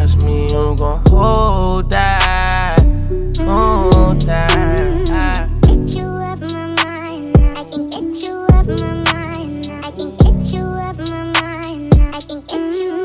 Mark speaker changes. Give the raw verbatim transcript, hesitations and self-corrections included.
Speaker 1: trust me, you gon' hold that, hold that.
Speaker 2: Get you up my mind, I can get you up my mind, I can get you up my mind, I can get you